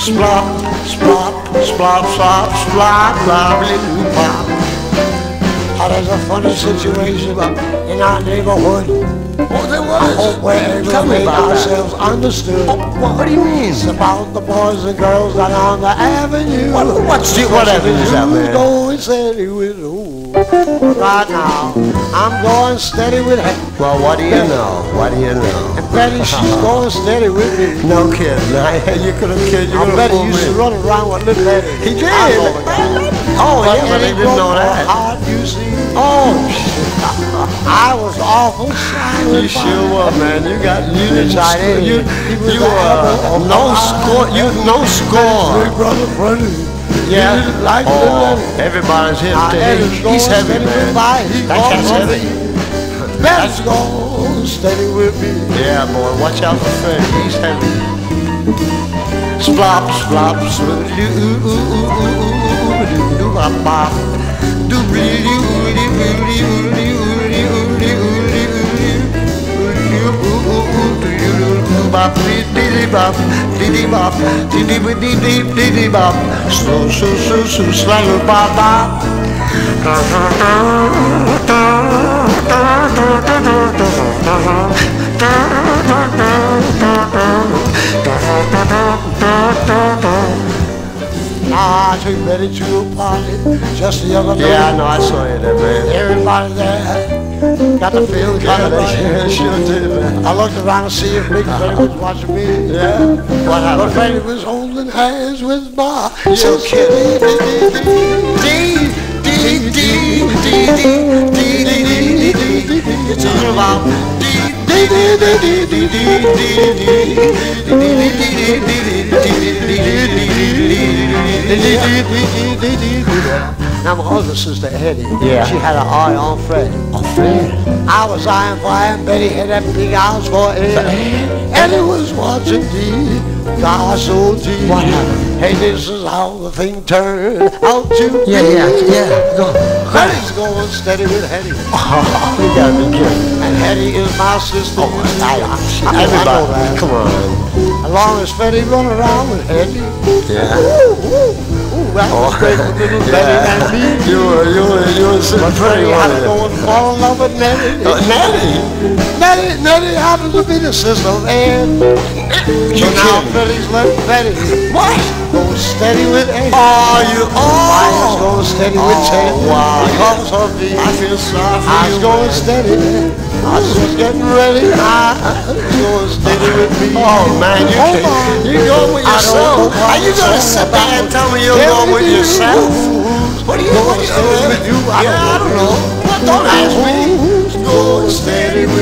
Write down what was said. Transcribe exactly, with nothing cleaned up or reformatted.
Splop, splop, splop, splop, splop, splop, little pop. Oh, there's a funny situation in our neighborhood. Oh, there was. I hope we're able Tell to me make about that. ourselves understood. Oh, what, what do you mean? It's about the boys and girls that are on the avenue. What, what's the, what avenue is that, man? Going steady with who? Right now, I'm going steady with her. Well, what do you know? What do you know? And Betty, she's going steady with me. No kidding. I, you could have kid. You I could bet have he fooled used to me. run around with little Betty. He did. I know it. Oh, But yeah, but they it didn't broke know my that. heart, you see. Oh, I was awful shy with you sure were, man. You got you didn't Yes, I score. did. You He was you the uh, apple of no my score. You no Big score. brother Freddie. Yeah. He didn't like Oh, little Betty. everybody's hip Now, to Eddie's him. going He's heavy, steady with man. my- He That going cat's heavy. heavy. Betty's going steady with me. Yeah, boy. Watch out for Freddie. He's heavy. Splop, splop, slip, doo, ooh, ooh, ooh, ooh, ooh, doo, doo, bop, bop. Doo, dee, doo, doo, doo, doo, doo, doo, doo, doo, doo, ooh, ooh, ooh, doo, doo, doo, bop, dee, dee, dee, bop, dee, dee, bop, dee, dee, dee, dee, dee, dee, dee, bop. Slow, slow, slow, slow, slow, bop, bop. I took Betty to a party just the other day. Yeah, I know. I saw you there, man. Everybody there got the feel Yeah, kind of they right. sure did, man. I looked around to see if Big Betty was watching me. Yeah. What But happened? Betty was holding hands with my So kidding. Dee, dee, dee, dee, dee, dee, dee, dee, dee, dee. It's all about dee, dee, dee, dee, dee, dee, dee, dee, dee, dee, dee. Now my other sister Eddie, Yeah. she had an eye on Fred. Oh, Fred. I was eyeing for him, Betty had that big eyes for Ed. Eddie was watching me, God so deep. What happened? Hey, this is how the thing turned out to be. Yeah, yeah, yeah. Go. Betty's going steady with Hetty. Oh, you gotta be kidding. And Hetty is my sister. Oh, I, I, I everybody, know that. come on. As long as Betty run around with Hetty, Yeah. ooh, ooh, ooh, that was great for little Betty and me. You were, you were, you were sitting pretty Betty had to on go and fall in love with Nettie. Oh, Natty. Nettie, Nettie happens to be the sister of Ed. So You now kidding? Betty's left Betty. What? Going steady with Ed. Oh, you, Mine's oh. going steady with Oh, Ted. wow. Because of me. I feel sorry for I was you, going man. steady. I was just getting ready. I was going steady with me. Oh, man, you Hold can, on. you going with I don't yourself. know what Are you gonna it's sit all there and about. tell me you're Tell going me with you. yourself? What are you Going going steady with you. I Yeah, I don't don't know. know. Well, don't ask me. Who's going steady with